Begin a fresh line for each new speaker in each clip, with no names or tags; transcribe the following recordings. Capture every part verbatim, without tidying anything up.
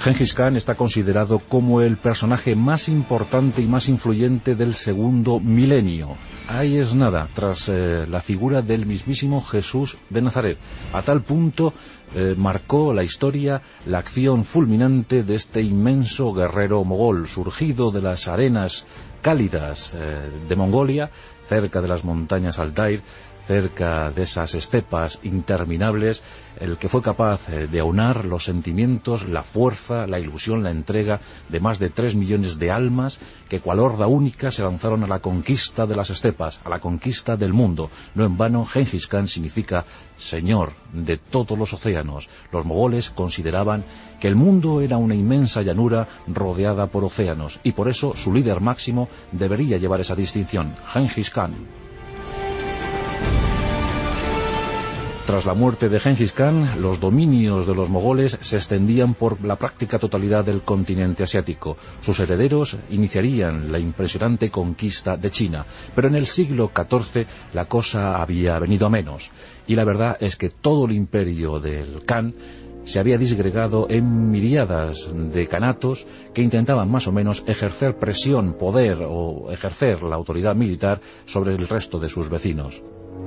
Gengis Khan está considerado como el personaje más importante y más influyente del segundo milenio. Ahí es nada, tras eh, la figura del mismísimo Jesús de Nazaret. A tal punto eh, marcó la historia la acción fulminante de este inmenso guerrero mogol, surgido de las arenas cálidas eh, de Mongolia, cerca de las montañas Altair, cerca de esas estepas interminables, el que fue capaz de aunar los sentimientos, la fuerza, la ilusión, la entrega de más de tres millones de almas que cual horda única se lanzaron a la conquista de las estepas, a la conquista del mundo. No en vano, Gengis Khan significa señor de todos los océanos. Los mogoles consideraban que el mundo era una inmensa llanura rodeada por océanos, y por eso su líder máximo debería llevar esa distinción, Gengis Khan. Tras la muerte de Gengis Khan, los dominios de los mogoles se extendían por la práctica totalidad del continente asiático. Sus herederos iniciarían la impresionante conquista de China, pero en el siglo catorce la cosa había venido a menos, y la verdad es que todo el imperio del Khan se había disgregado en miríadas de kanatos que intentaban más o menos ejercer presión, poder o ejercer la autoridad militar sobre el resto de sus vecinos.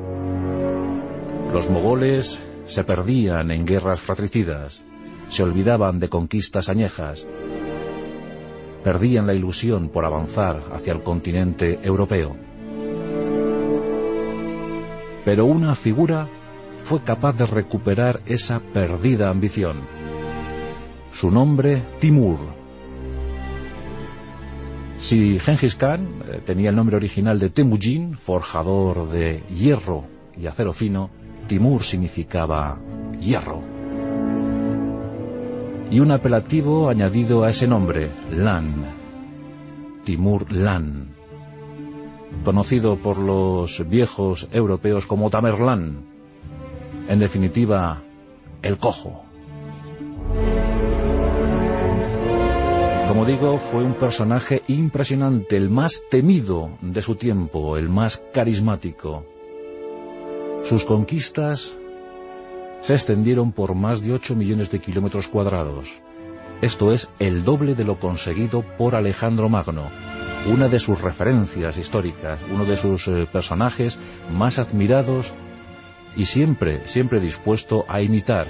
Los mogoles se perdían en guerras fratricidas, se olvidaban de conquistas añejas, perdían la ilusión por avanzar hacia el continente europeo. Pero una figura fue capaz de recuperar esa perdida ambición. Su nombre, Timur. Si Gengis Khan eh, tenía el nombre original de Temujin, forjador de hierro y acero fino, Timur significaba hierro. Y un apelativo añadido a ese nombre, Lan. Timur Lan. Conocido por los viejos europeos como Tamerlán. En definitiva, el cojo. Como digo, fue un personaje impresionante, el más temido de su tiempo, el más carismático. Sus conquistas se extendieron por más de ocho millones de kilómetros cuadrados. Esto es el doble de lo conseguido por Alejandro Magno, una de sus referencias históricas, uno de sus eh, personajes más admirados y siempre, siempre dispuesto a imitar.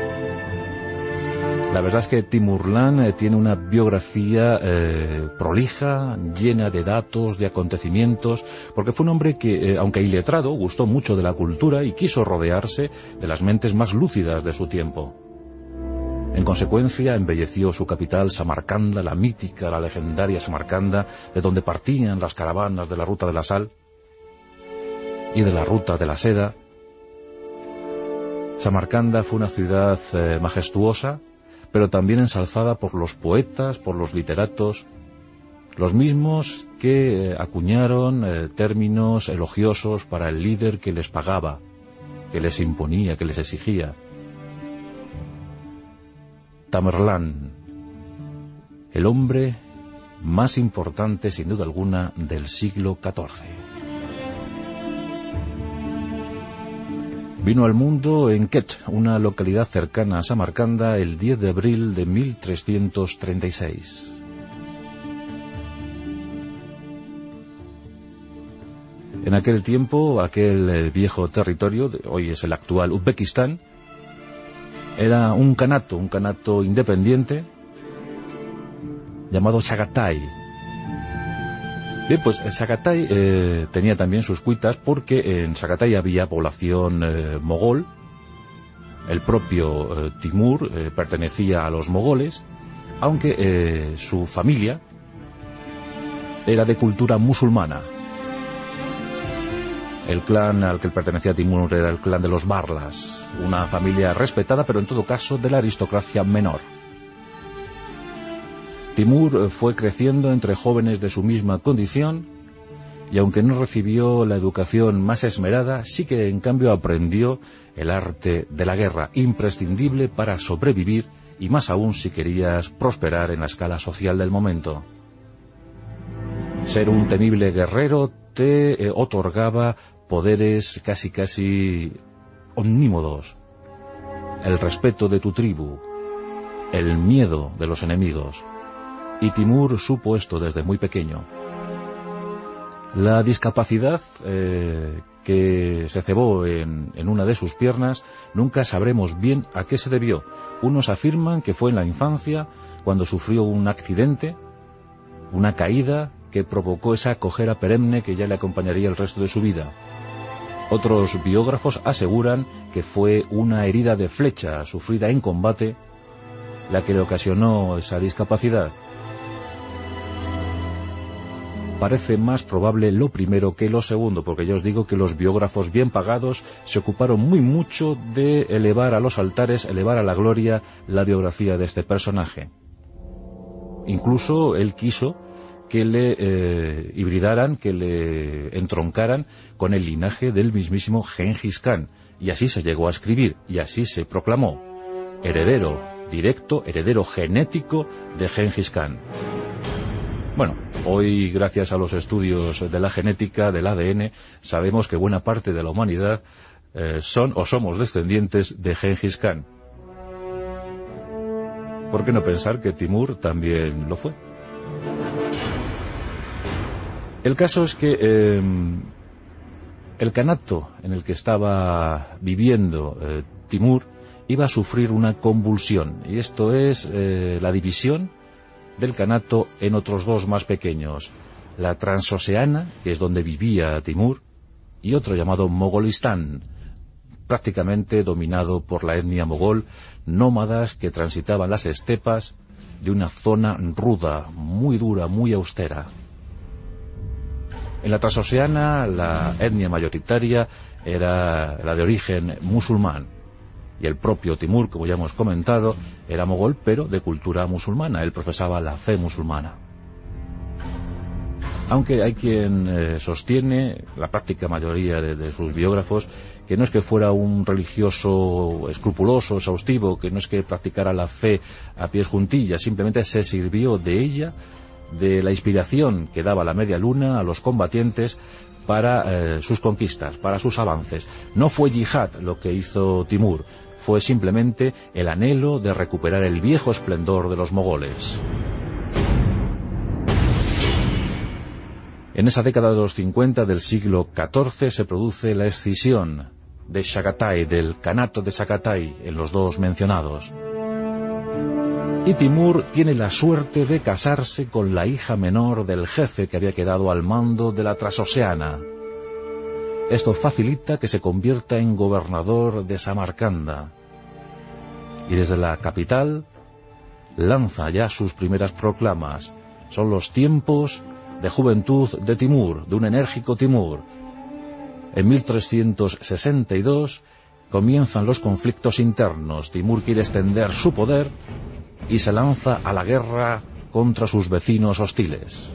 La verdad es que Timurlán eh, tiene una biografía eh, prolija, llena de datos, de acontecimientos, porque fue un hombre que, eh, aunque iletrado, gustó mucho de la cultura y quiso rodearse de las mentes más lúcidas de su tiempo. En consecuencia, embelleció su capital, Samarcanda, la mítica, la legendaria Samarcanda, de donde partían las caravanas de la ruta de la sal y de la ruta de la seda. Samarcanda fue una ciudad eh, majestuosa, pero también ensalzada por los poetas, por los literatos, los mismos que eh, acuñaron eh, términos elogiosos para el líder que les pagaba, que les imponía, que les exigía. Tamerlán, el hombre más importante, sin duda alguna, del siglo catorce. Vino al mundo en Ket, una localidad cercana a Samarcanda, el diez de abril de mil trescientos treinta y seis. En aquel tiempo, aquel eh, viejo territorio, de, hoy es el actual Uzbekistán, era un kanato, un kanato independiente, llamado Chagatai. Bien, pues Chagatai eh, tenía también sus cuitas, porque en Chagatai había población eh, mogol. El propio eh, Timur eh, pertenecía a los mogoles, aunque eh, su familia era de cultura musulmana. El clan al que pertenecía Timur era el clan de los Barlas, una familia respetada, pero en todo caso de la aristocracia menor. Timur fue creciendo entre jóvenes de su misma condición, y aunque no recibió la educación más esmerada, sí que en cambio aprendió el arte de la guerra, imprescindible para sobrevivir, y más aún si querías prosperar en la escala social del momento. Ser un temible guerrero te eh, otorgaba poderes casi casi omnímodos, el respeto de tu tribu, el miedo de los enemigos. Y Timur supo esto desde muy pequeño. La discapacidad eh, que se cebó en, en una de sus piernas, nunca sabremos bien a qué se debió. Unos afirman que fue en la infancia, cuando sufrió un accidente, una caída que provocó esa cojera perenne que ya le acompañaría el resto de su vida. Otros biógrafos aseguran que fue una herida de flecha sufrida en combate la que le ocasionó esa discapacidad. Parece más probable lo primero que lo segundo, porque ya os digo que los biógrafos bien pagados se ocuparon muy mucho de elevar a los altares, elevar a la gloria la biografía de este personaje. Incluso él quiso que le eh, hibridaran, que le entroncaran con el linaje del mismísimo Gengis Khan, y así se llegó a escribir, y así se proclamó, heredero directo, heredero genético de Gengis Khan. Bueno, hoy, gracias a los estudios de la genética, del A D N, sabemos que buena parte de la humanidad eh, son o somos descendientes de Gengis Khan. ¿Por qué no pensar que Timur también lo fue? El caso es que eh, el kanato en el que estaba viviendo eh, Timur iba a sufrir una convulsión, y esto es eh, la división del kanato en otros dos más pequeños, la Transoceana, que es donde vivía Timur, y otro llamado Mogolistán, prácticamente dominado por la etnia mogol, nómadas que transitaban las estepas de una zona ruda, muy dura, muy austera. En la Transoceana la etnia mayoritaria era la de origen musulmán, y el propio Timur, como ya hemos comentado, era mogol, pero de cultura musulmana. Él profesaba la fe musulmana. Aunque hay quien eh, sostiene, la práctica mayoría de, de sus biógrafos, que no es que fuera un religioso escrupuloso, exhaustivo, que no es que practicara la fe a pies juntillas, simplemente se sirvió de ella, de la inspiración que daba la media luna a los combatientes para eh, sus conquistas, para sus avances. No fue yihad lo que hizo Timur, fue simplemente el anhelo de recuperar el viejo esplendor de los mogoles. En esa década de los cincuenta del siglo catorce se produce la escisión de Chagatai, del Kanato de Chagatai, en los dos mencionados. Y Timur tiene la suerte de casarse con la hija menor del jefe que había quedado al mando de la Transoceana. Esto facilita que se convierta en gobernador de Samarcanda. Y desde la capital lanza ya sus primeras proclamas. Son los tiempos de juventud de Timur, de un enérgico Timur. En mil trescientos sesenta y dos comienzan los conflictos internos. Timur quiere extender su poder y se lanza a la guerra contra sus vecinos hostiles.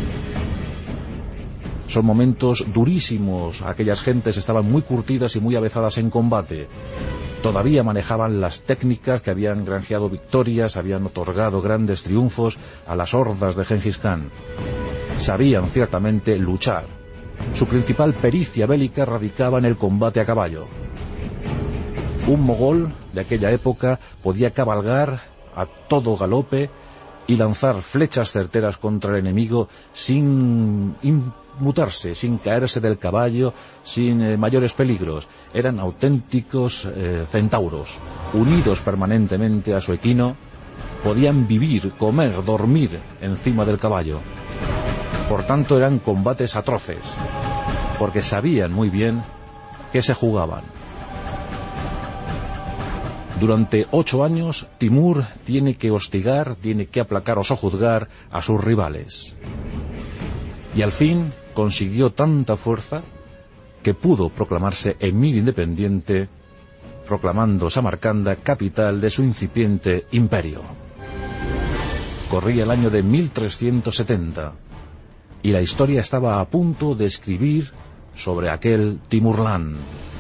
Son momentos durísimos, aquellas gentes estaban muy curtidas y muy avezadas en combate. Todavía manejaban las técnicas que habían granjeado victorias, habían otorgado grandes triunfos a las hordas de Gengis Khan. Sabían ciertamente luchar. Su principal pericia bélica radicaba en el combate a caballo. Un mogol de aquella época podía cabalgar a todo galope y lanzar flechas certeras contra el enemigo sin inmutarse, sin caerse del caballo, sin eh, mayores peligros. Eran auténticos eh, centauros, unidos permanentemente a su equino, podían vivir, comer, dormir encima del caballo. Por tanto, eran combates atroces, porque sabían muy bien qué se jugaban. Durante ocho años, Timur tiene que hostigar, tiene que aplacar o sojuzgar a sus rivales. Y al fin consiguió tanta fuerza que pudo proclamarse emir independiente, proclamando Samarcanda capital de su incipiente imperio. Corría el año de mil trescientos setenta, y la historia estaba a punto de escribir sobre aquel Timurlán.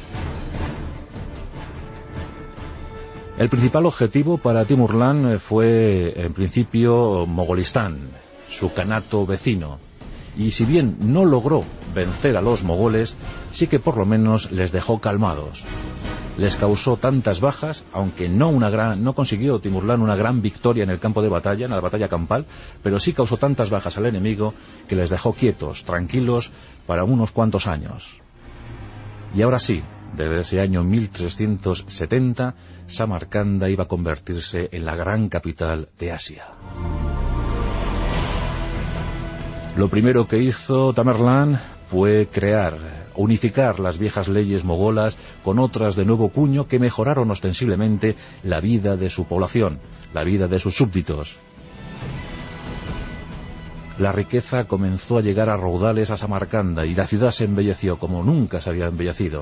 El principal objetivo para Timurlán fue, en principio, Mogolistán, su kanato vecino, y si bien no logró vencer a los mogoles, sí que por lo menos les dejó calmados. les causó tantas bajas, aunque no una gran, no consiguió Timurlán una gran victoria en el campo de batalla, en la batalla campal, pero sí causó tantas bajas al enemigo que les dejó quietos, tranquilos, para unos cuantos años. Y ahora sí, desde ese año mil trescientos setenta, Samarcanda iba a convertirse en la gran capital de Asia. Lo primero que hizo Tamerlán fue crear, unificar las viejas leyes mogolas con otras de nuevo cuño que mejoraron ostensiblemente la vida de su población, la vida de sus súbditos. La riqueza comenzó a llegar a raudales a Samarcanda y la ciudad se embelleció como nunca se había embellecido.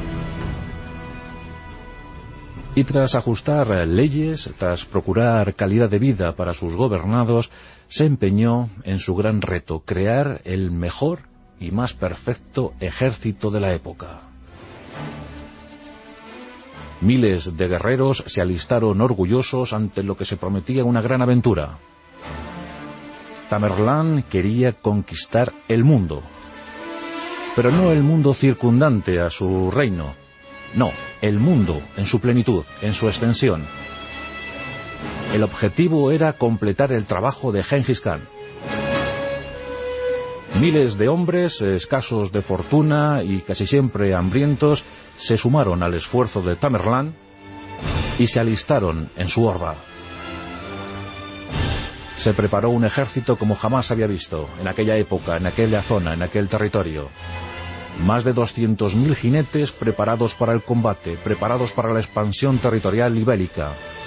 Y tras ajustar leyes, tras procurar calidad de vida para sus gobernados, se empeñó en su gran reto, crear el mejor y más perfecto ejército de la época. Miles de guerreros se alistaron orgullosos ante lo que se prometía una gran aventura. Tamerlán quería conquistar el mundo, pero no el mundo circundante a su reino, no, el mundo en su plenitud, en su extensión. El objetivo era completar el trabajo de Gengis Khan. Miles de hombres, escasos de fortuna y casi siempre hambrientos, se sumaron al esfuerzo de Tamerlán y se alistaron en su horda. Se preparó un ejército como jamás había visto, en aquella época, en aquella zona, en aquel territorio. Más de doscientos mil jinetes preparados para el combate, preparados para la expansión territorial y bélica.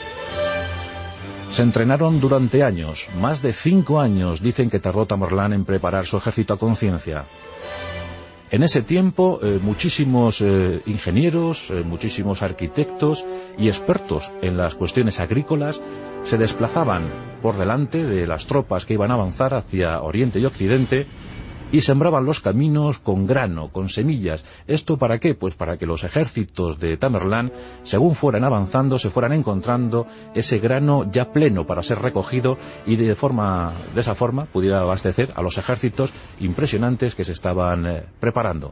Se entrenaron durante años, más de cinco años dicen que tardó Tamerlán en preparar su ejército a conciencia. En ese tiempo, eh, muchísimos eh, ingenieros, eh, muchísimos arquitectos y expertos en las cuestiones agrícolas se desplazaban por delante de las tropas que iban a avanzar hacia Oriente y Occidente y sembraban los caminos con grano, con semillas. ¿Esto para qué? Pues para que los ejércitos de Tamerlán, según fueran avanzando, se fueran encontrando ese grano ya pleno para ser recogido y de forma, de esa forma pudiera abastecer a los ejércitos impresionantes que se estaban eh, preparando.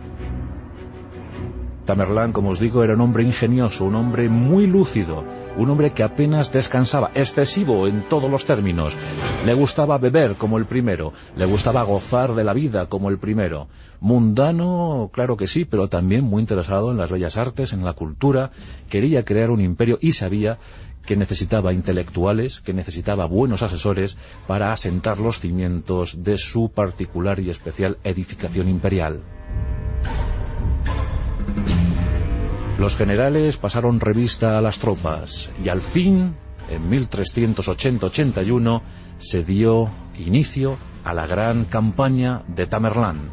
Tamerlán, como os digo, era un hombre ingenioso, un hombre muy lúcido, un hombre que apenas descansaba, excesivo en todos los términos. Le gustaba beber como el primero, le gustaba gozar de la vida como el primero. Mundano, claro que sí, pero también muy interesado en las bellas artes, en la cultura. Quería crear un imperio y sabía que necesitaba intelectuales, que necesitaba buenos asesores para asentar los cimientos de su particular y especial edificación imperial. Los generales pasaron revista a las tropas y al fin, en mil trescientos ochenta ochenta y uno, se dio inicio a la gran campaña de Tamerlán.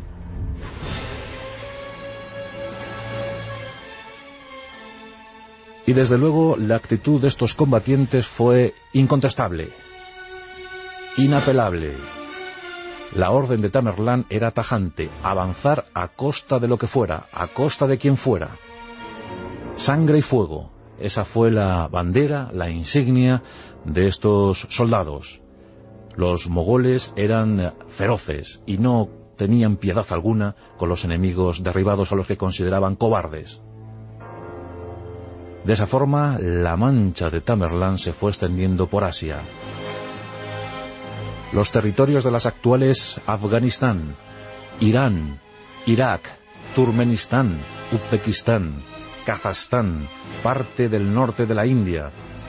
Y desde luego la actitud de estos combatientes fue incontestable, inapelable. La orden de Tamerlán era tajante: avanzar a costa de lo que fuera, a costa de quien fuera. Sangre y fuego, esa fue la bandera, la insignia de estos soldados. Los mogoles eran feroces y no tenían piedad alguna con los enemigos derribados a los que consideraban cobardes. De esa forma, la mancha de Tamerlán se fue extendiendo por Asia. Los territorios de las actuales Afganistán, Irán, Irak, Turkmenistán, Uzbekistán, Kazajstán, parte del norte de la India,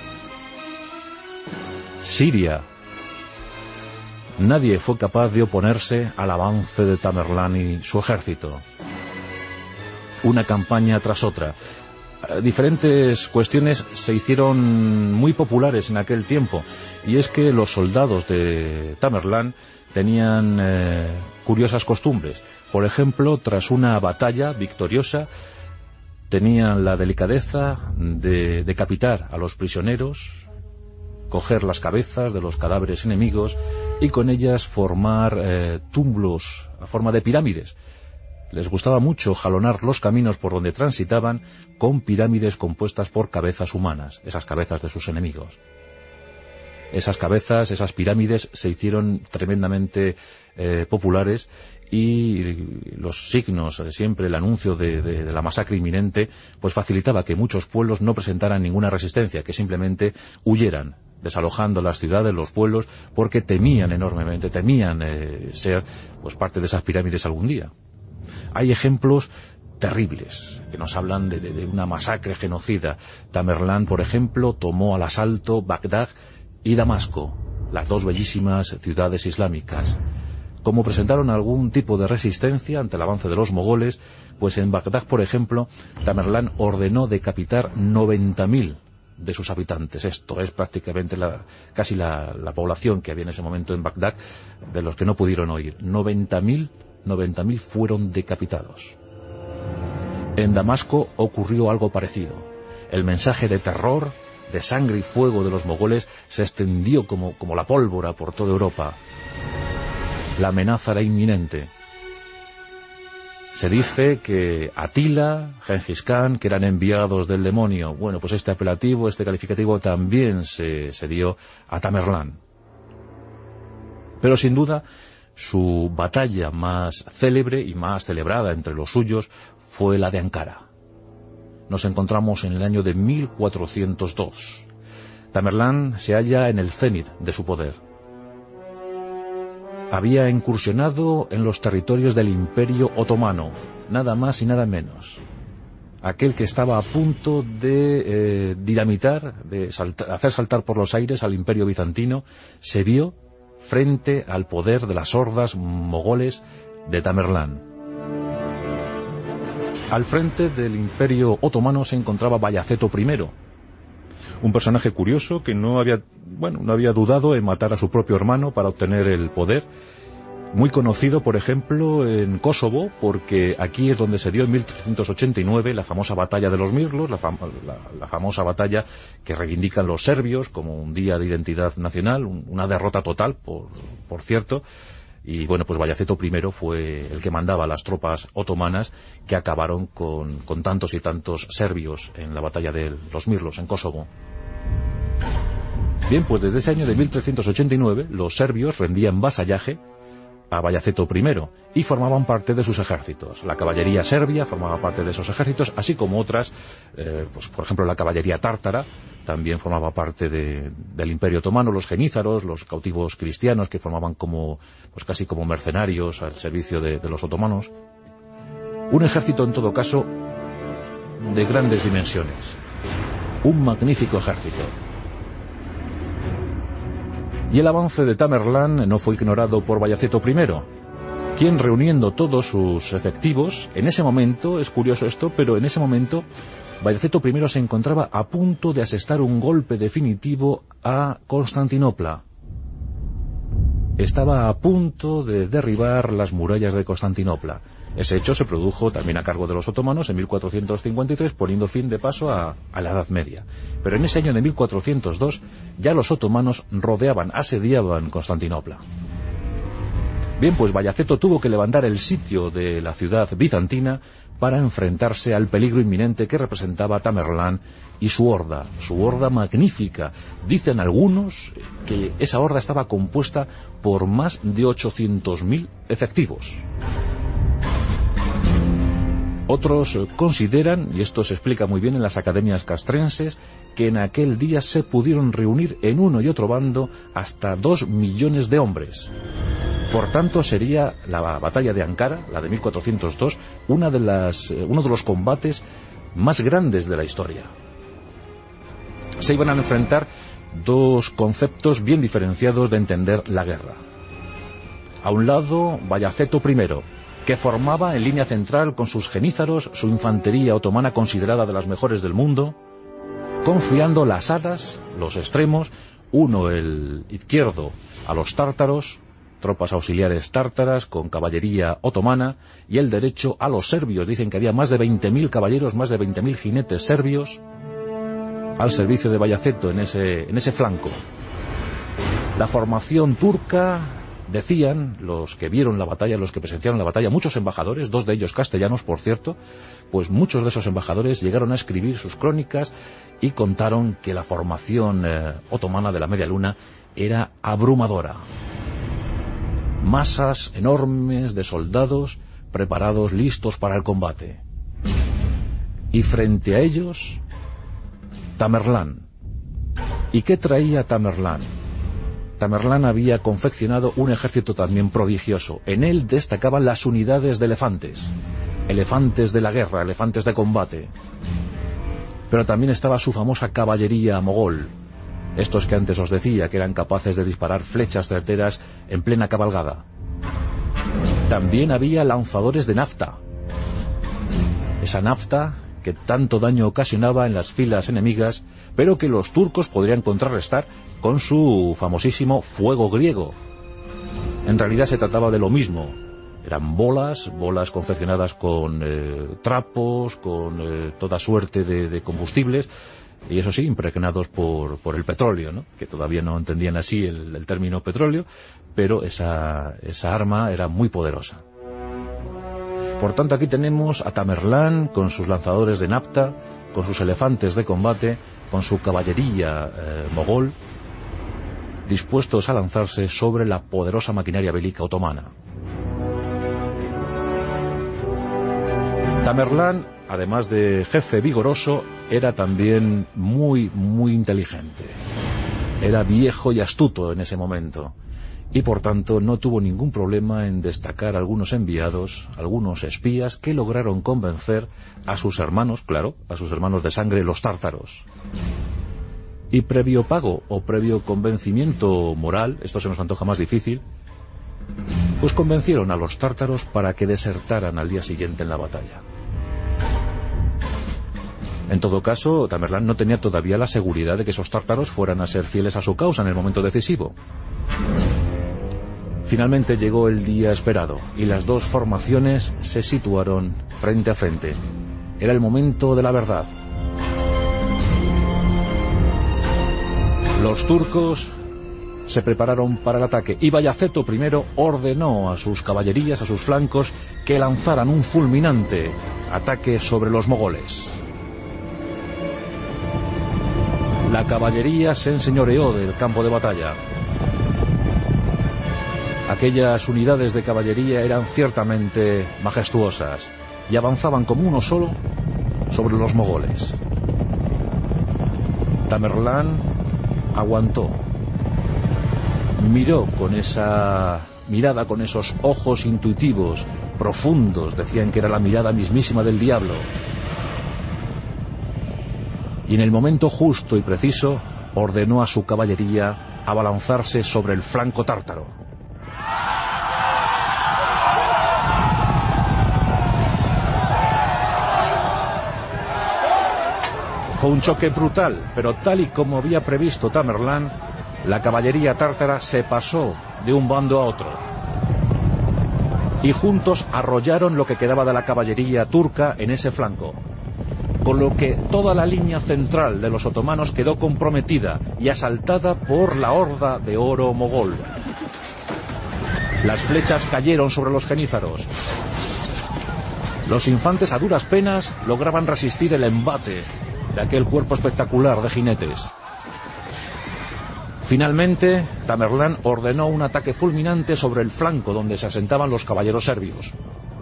Siria. Nadie fue capaz de oponerse al avance de Tamerlán y su ejército. Una campaña tras otra. Diferentes cuestiones se hicieron muy populares en aquel tiempo, y es que los soldados de Tamerlán tenían eh, curiosas costumbres. Por ejemplo, tras una batalla victoriosa, tenían la delicadeza de decapitar a los prisioneros, coger las cabezas de los cadáveres enemigos y con ellas formar eh, túmulos a forma de pirámides. Les gustaba mucho jalonar los caminos por donde transitaban con pirámides compuestas por cabezas humanas, esas cabezas de sus enemigos. esas cabezas, esas pirámides se hicieron tremendamente eh, populares, y los signos, siempre el anuncio de, de, de la masacre inminente, pues facilitaba que muchos pueblos no presentaran ninguna resistencia, que simplemente huyeran, desalojando las ciudades, los pueblos, porque temían enormemente, temían eh, ser pues parte de esas pirámides algún día. Hay ejemplos terribles que nos hablan de, de, de una masacre genocida. Tamerlán, por ejemplo, tomó al asalto Bagdad y Damasco, las dos bellísimas ciudades islámicas. Como presentaron algún tipo de resistencia ante el avance de los mogoles, pues en Bagdad, por ejemplo, Tamerlán ordenó decapitar noventa mil de sus habitantes. Esto es prácticamente la, casi la, la población que había en ese momento en Bagdad, de los que no pudieron oír. noventa mil fueron decapitados. En Damasco ocurrió algo parecido. El mensaje de terror, de sangre y fuego de los mogoles se extendió como, como la pólvora por toda Europa. La amenaza era inminente. Se dice que Atila, Gengis Khan, que eran enviados del demonio. Bueno, pues este apelativo, este calificativo también se, se dio a Tamerlán. Pero sin duda, su batalla más célebre y más celebrada entre los suyos fue la de Ankara. Nos encontramos en el año de mil cuatrocientos dos. Tamerlán se halla en el cenit de su poder. Había incursionado en los territorios del Imperio Otomano, nada más y nada menos. Aquel que estaba a punto de eh, dinamitar, de saltar, hacer saltar por los aires al Imperio Bizantino, se vio frente al poder de las hordas mogoles de Tamerlán. Al frente del Imperio Otomano se encontraba Bayaceto primero, un personaje curioso que no había, bueno, no había dudado en matar a su propio hermano para obtener el poder. Muy conocido, por ejemplo, en Kosovo, porque aquí es donde se dio en mil trescientos ochenta y nueve la famosa batalla de los Mirlos, la, fam la, la famosa batalla que reivindican los serbios como un día de identidad nacional, un, una derrota total, por, por cierto. Y bueno, pues Bayaceto primero fue el que mandaba a las tropas otomanas que acabaron con, con tantos y tantos serbios en la batalla de los Mirlos, en Kosovo. Bien, pues desde ese año de mil trescientos ochenta y nueve los serbios rendían vasallaje a Bayaceto primero y formaban parte de sus ejércitos. La caballería serbia formaba parte de esos ejércitos, así como otras, eh, pues por ejemplo la caballería tártara también formaba parte de, del Imperio Otomano, los genízaros, los cautivos cristianos que formaban como, pues casi como mercenarios al servicio de, de los otomanos. Un ejército en todo caso de grandes dimensiones, un magnífico ejército. Y el avance de Tamerlán no fue ignorado por Bayaceto primero, quien, reuniendo todos sus efectivos, en ese momento, es curioso esto, pero en ese momento Bayaceto primero se encontraba a punto de asestar un golpe definitivo a Constantinopla. Estaba a punto de derribar las murallas de Constantinopla. Ese hecho se produjo también a cargo de los otomanos en mil cuatrocientos cincuenta y tres, poniendo fin de paso a, a la Edad Media. Pero en ese año de mil cuatrocientos dos ya los otomanos rodeaban, asediaban Constantinopla. Bien, pues Bayaceto tuvo que levantar el sitio de la ciudad bizantina para enfrentarse al peligro inminente que representaba Tamerlán y su horda, su horda magnífica. Dicen algunos que esa horda estaba compuesta por más de ochocientos mil efectivos. Otros consideran, y esto se explica muy bien en las academias castrenses, que en aquel día se pudieron reunir en uno y otro bando hasta dos millones de hombres. Por tanto, sería la batalla de Ankara, la de mil cuatrocientos dos, una de las, uno de los combates más grandes de la historia. Se iban a enfrentar dos conceptos bien diferenciados de entender la guerra. A un lado, Bayaceto primero, que formaba en línea central con sus genízaros su infantería otomana considerada de las mejores del mundo, confiando las alas, los extremos, uno el izquierdo a los tártaros, tropas auxiliares tártaras con caballería otomana, y el derecho a los serbios. Dicen que había más de veinte mil caballeros, más de veinte mil jinetes serbios al servicio de Bayaceto en ese, en ese flanco. La formación turca Decían los que vieron la batalla, los que presenciaron la batalla, muchos embajadores, dos de ellos castellanos, por cierto, pues muchos de esos embajadores llegaron a escribir sus crónicas y contaron que la formación eh, otomana de la Media Luna era abrumadora. Masas enormes de soldados preparados, listos para el combate. Y frente a ellos, Tamerlán. ¿Y qué traía Tamerlán? Tamerlán había confeccionado un ejército también prodigioso. En él destacaban las unidades de elefantes, elefantes de la guerra, elefantes de combate. Pero también estaba su famosa caballería mogol, estos que antes os decía, que eran capaces de disparar flechas certeras en plena cabalgada. También había lanzadores de nafta, esa nafta que tanto daño ocasionaba en las filas enemigas, pero que los turcos podrían contrarrestar con su famosísimo fuego griego. En realidad se trataba de lo mismo. Eran bolas, bolas confeccionadas con eh, trapos, con eh, toda suerte de, de combustibles, y eso sí, impregnados por, por el petróleo, ¿no? Que todavía no entendían así el, el término petróleo, pero esa, esa arma era muy poderosa. Por tanto, aquí tenemos a Tamerlán con sus lanzadores de nafta, con sus elefantes de combate, con su caballería eh, mogol, dispuestos a lanzarse sobre la poderosa maquinaria bélica otomana. Tamerlán, además de jefe vigoroso, era también muy, muy inteligente. Era viejo y astuto en ese momento, y por tanto no tuvo ningún problema en destacar algunos enviados, algunos espías, que lograron convencer a sus hermanos, claro, a sus hermanos de sangre, los tártaros. Y previo pago o previo convencimiento moral, esto se nos antoja más difícil, pues convencieron a los tártaros para que desertaran al día siguiente en la batalla. En todo caso, Tamerlán no tenía todavía la seguridad de que esos tártaros fueran a ser fieles a su causa en el momento decisivo. Finalmente llegó el día esperado y las dos formaciones se situaron frente a frente. Era el momento de la verdad. Los turcos se prepararon para el ataque y Bayaceto primero ordenó a sus caballerías, a sus flancos, que lanzaran un fulminante ataque sobre los mogoles. La caballería se enseñoreó del campo de batalla. Aquellas unidades de caballería eran ciertamente majestuosas y avanzaban como uno solo sobre los mogoles. Tamerlán aguantó. Miró con esa mirada, con esos ojos intuitivos, profundos, decían que era la mirada mismísima del diablo. Y en el momento justo y preciso ordenó a su caballería abalanzarse sobre el flanco tártaro. Fue un choque brutal, pero tal y como había previsto Tamerlán, la caballería tártara se pasó de un bando a otro. Y juntos arrollaron lo que quedaba de la caballería turca en ese flanco, con lo que toda la línea central de los otomanos quedó comprometida y asaltada por la horda de oro mogol. Las flechas cayeron sobre los genízaros. Los infantes a duras penas lograban resistir el embate de aquel cuerpo espectacular de jinetes. Finalmente, Tamerlán ordenó un ataque fulminante sobre el flanco donde se asentaban los caballeros serbios.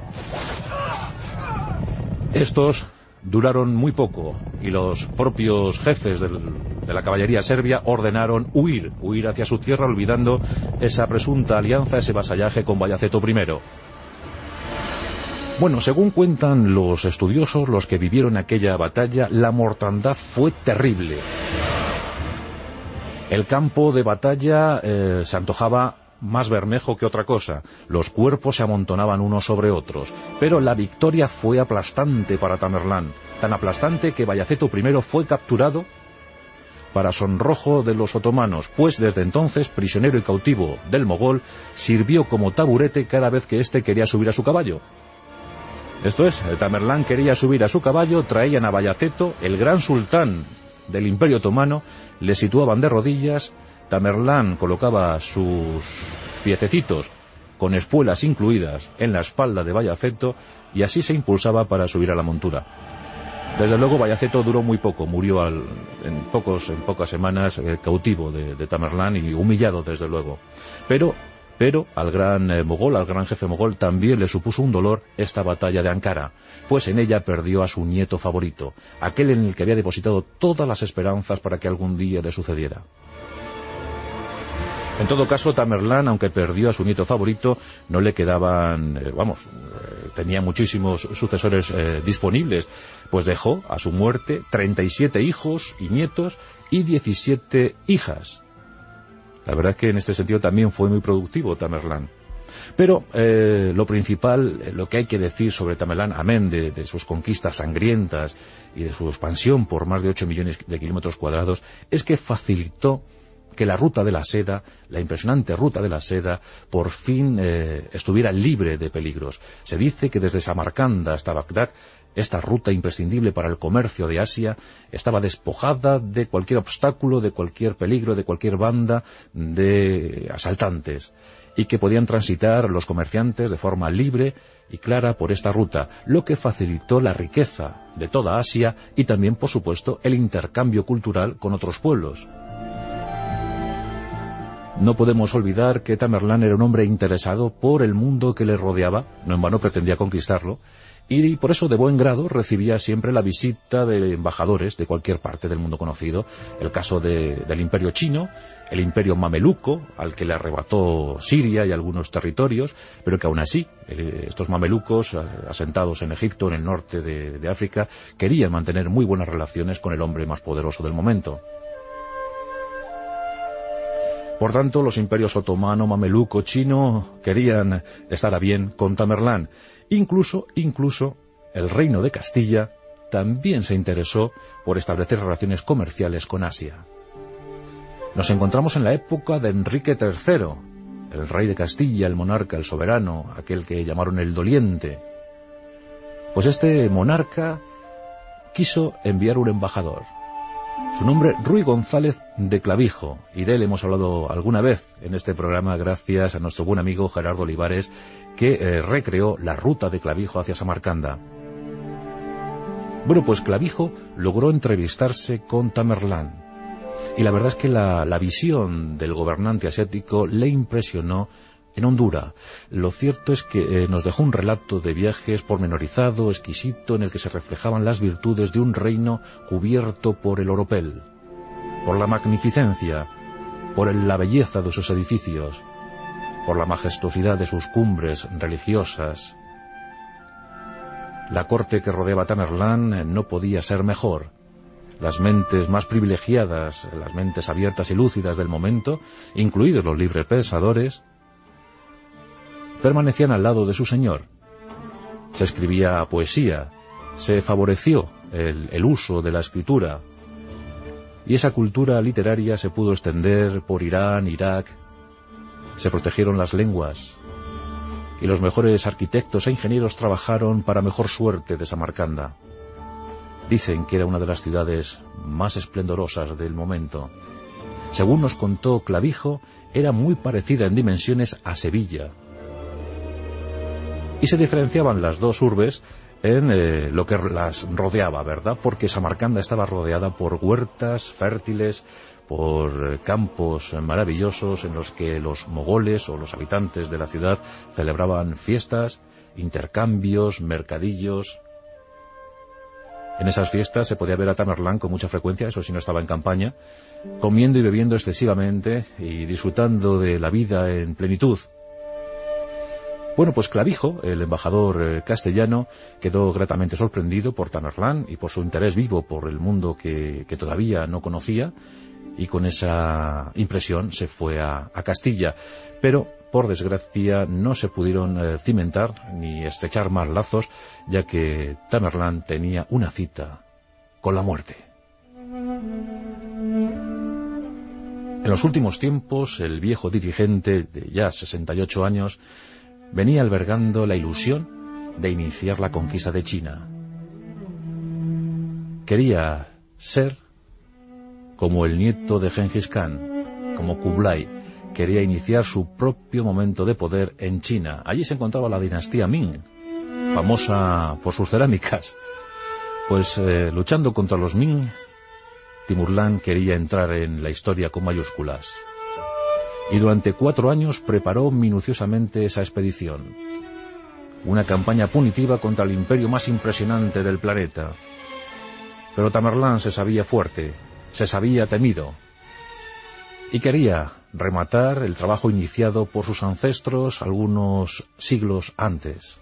Estos duraron muy poco y los propios jefes del, de la caballería serbia ordenaron huir, huir hacia su tierra, olvidando esa presunta alianza, ese vasallaje con Bayaceto primero. Bueno, según cuentan los estudiosos, los que vivieron aquella batalla, la mortandad fue terrible. El campo de batalla eh, se antojaba más bermejo que otra cosa. Los cuerpos se amontonaban unos sobre otros. Pero la victoria fue aplastante para Tamerlán. Tan aplastante que Bayaceto primero fue capturado para sonrojo de los otomanos, pues desde entonces, prisionero y cautivo del mogol, sirvió como taburete cada vez que éste quería subir a su caballo. Esto es, Tamerlán quería subir a su caballo, traían a Bayaceto, el gran sultán del Imperio Otomano, le situaban de rodillas Tamerlán colocaba sus piececitos con espuelas incluidas en la espalda de Bayaceto y así se impulsaba para subir a la montura. Desde luego Bayaceto duró muy poco, murió al, en, pocos, en pocas semanas eh, cautivo de, de Tamerlán y humillado desde luego. Pero, pero al gran eh, mogol, al gran jefe mogol también le supuso un dolor esta batalla de Ankara, pues en ella perdió a su nieto favorito, aquel en el que había depositado todas las esperanzas para que algún día le sucediera. En todo caso, Tamerlán, aunque perdió a su nieto favorito, no le quedaban, eh, vamos, eh, tenía muchísimos sucesores eh, disponibles, pues dejó a su muerte treinta y siete hijos y nietos y diecisiete hijas. La verdad es que en este sentido también fue muy productivo Tamerlán. Pero eh, lo principal, eh, lo que hay que decir sobre Tamerlán, amén de, de sus conquistas sangrientas y de su expansión por más de ocho millones de kilómetros cuadrados, es que facilitó que la ruta de la seda, la impresionante ruta de la seda, por fin eh, estuviera libre de peligros. Se dice que desde Samarcanda hasta Bagdad, esta ruta imprescindible para el comercio de Asia estaba despojada de cualquier obstáculo, de cualquier peligro, de cualquier banda de asaltantes, y que podían transitar los comerciantes de forma libre y clara por esta ruta, lo que facilitó la riqueza de toda Asia y también, por supuesto, el intercambio cultural con otros pueblos. No podemos olvidar que Tamerlán era un hombre interesado por el mundo que le rodeaba, no en vano pretendía conquistarlo, y por eso de buen grado recibía siempre la visita de embajadores de cualquier parte del mundo conocido. El caso de, del Imperio Chino, el Imperio Mameluco, al que le arrebató Siria y algunos territorios, pero que aún así, estos mamelucos, asentados en Egipto, en el norte de, de África, querían mantener muy buenas relaciones con el hombre más poderoso del momento. Por tanto, los imperios otomano, mameluco, chino querían estar a bien con Tamerlán. Incluso, incluso, el reino de Castilla también se interesó por establecer relaciones comerciales con Asia. Nos encontramos en la época de Enrique tercero, el rey de Castilla, el monarca, el soberano, aquel que llamaron el doliente. Pues este monarca quiso enviar un embajador. Su nombre, Ruy González de Clavijo, y de él hemos hablado alguna vez en este programa gracias a nuestro buen amigo Gerardo Olivares, que eh, recreó la ruta de Clavijo hacia Samarcanda. Bueno, pues Clavijo logró entrevistarse con Tamerlán, y la verdad es que la, la visión del gobernante asiático le impresionó en hondura. Lo cierto es que eh, nos dejó un relato de viajes pormenorizado, exquisito, en el que se reflejaban las virtudes de un reino cubierto por el oropel, por la magnificencia, por el, la belleza de sus edificios, por la majestuosidad de sus cumbres religiosas. La corte que rodeaba a Tamerlán eh, no podía ser mejor. Las mentes más privilegiadas, las mentes abiertas y lúcidas del momento, incluidos los libres pensadores, permanecían al lado de su señor. Se escribía poesía, se favoreció el, el uso de la escritura, y esa cultura literaria se pudo extender por Irán, Irak. Se protegieron las lenguas, y los mejores arquitectos e ingenieros trabajaron para mejor suerte de Samarcanda. Dicen que era una de las ciudades más esplendorosas del momento. Según nos contó Clavijo, era muy parecida en dimensiones a Sevilla, y se diferenciaban las dos urbes en eh, lo que las rodeaba, ¿verdad? Porque Samarcanda estaba rodeada por huertas fértiles, por eh, campos maravillosos en los que los mogoles o los habitantes de la ciudad celebraban fiestas, intercambios, mercadillos. En esas fiestas se podía ver a Tamerlán con mucha frecuencia, eso sí no estaba en campaña, comiendo y bebiendo excesivamente y disfrutando de la vida en plenitud. Bueno, pues Clavijo, el embajador eh, castellano, quedó gratamente sorprendido por Tamerlán y por su interés vivo por el mundo que, que todavía no conocía, y con esa impresión se fue a, a Castilla. Pero, por desgracia, no se pudieron eh, cimentar ni estrechar más lazos, ya que Tamerlán tenía una cita con la muerte. En los últimos tiempos, el viejo dirigente de ya sesenta y ocho años venía albergando la ilusión de iniciar la conquista de China. Quería ser como el nieto de Gengis Khan, como Kublai, quería iniciar su propio momento de poder en China. Allí se encontraba la dinastía Ming, famosa por sus cerámicas. Pues eh, luchando contra los Ming, Timurlán quería entrar en la historia con mayúsculas. Y durante cuatro años preparó minuciosamente esa expedición. Una campaña punitiva contra el imperio más impresionante del planeta. Pero Tamerlán se sabía fuerte, se sabía temido, y quería rematar el trabajo iniciado por sus ancestros algunos siglos antes.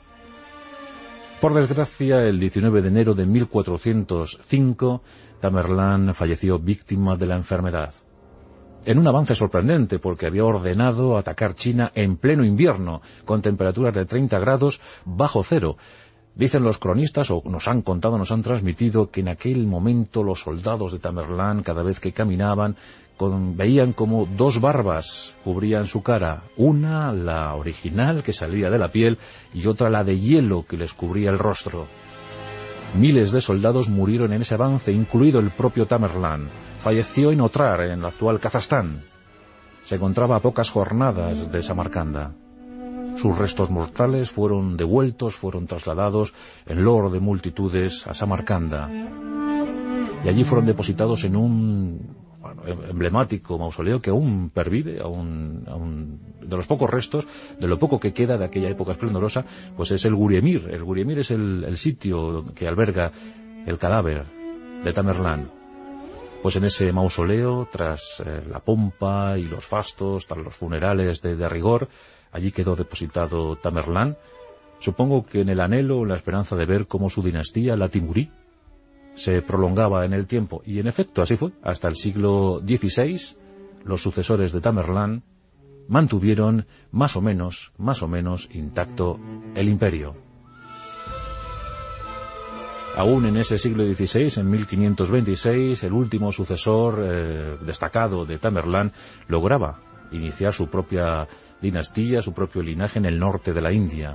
Por desgracia, el diecinueve de enero de mil cuatrocientos cinco, Tamerlán falleció víctima de la enfermedad. En un avance sorprendente, porque había ordenado atacar China en pleno invierno, con temperaturas de treinta grados bajo cero. Dicen los cronistas, o nos han contado, nos han transmitido, que en aquel momento los soldados de Tamerlán, cada vez que caminaban, con, veían como dos barbas cubrían su cara, una la original que salía de la piel y otra la de hielo que les cubría el rostro. Miles de soldados murieron en ese avance, incluido el propio Tamerlán. Falleció en Otrar, en el actual Kazajstán. Se encontraba a pocas jornadas de Samarcanda. Sus restos mortales fueron devueltos, fueron trasladados en loor de multitudes a Samarcanda. Y allí fueron depositados en un bueno, emblemático mausoleo que aún pervive, aún, aún, de los pocos restos, de lo poco que queda de aquella época esplendorosa, pues es el Guriemir. El Guriemir es el, el sitio que alberga el cadáver de Tamerlán. Pues en ese mausoleo, tras eh, la pompa y los fastos, tras los funerales de, de rigor, allí quedó depositado Tamerlán, supongo que en el anhelo, en la esperanza de ver cómo su dinastía, la Timurí, se prolongaba en el tiempo. Y en efecto, así fue. Hasta el siglo dieciséis, los sucesores de Tamerlán mantuvieron más o menos, más o menos intacto el imperio. Aún en ese siglo dieciséis, en mil quinientos veintiséis, el último sucesor eh, destacado de Tamerlán lograba iniciar su propia dinastía, su propio linaje en el norte de la India.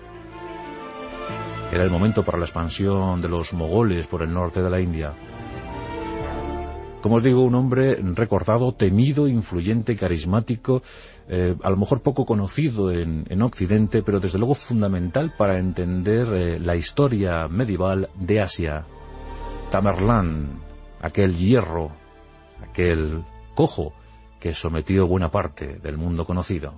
Era el momento para la expansión de los mogoles por el norte de la India. Como os digo, un hombre recordado, temido, influyente, carismático, eh, a lo mejor poco conocido en, en Occidente, pero desde luego fundamental para entender eh, la historia medieval de Asia. Tamerlán, aquel hierro, aquel cojo que sometió buena parte del mundo conocido.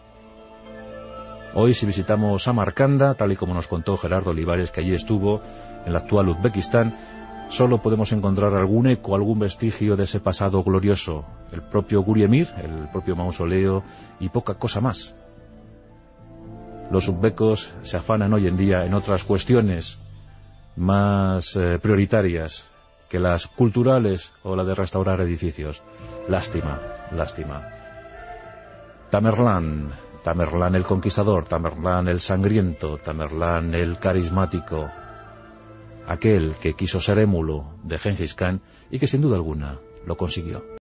Hoy, si visitamos Samarcanda, tal y como nos contó Gerardo Olivares, que allí estuvo, en el actual Uzbekistán, solo podemos encontrar algún eco, algún vestigio de ese pasado glorioso. El propio Guriemir, el propio mausoleo y poca cosa más. Los uzbecos se afanan hoy en día en otras cuestiones más eh, prioritarias que las culturales o la de restaurar edificios. Lástima, lástima. Tamerlán, Tamerlán el conquistador, Tamerlán el sangriento, Tamerlán el carismático, aquel que quiso ser émulo de Gengis Khan y que sin duda alguna lo consiguió.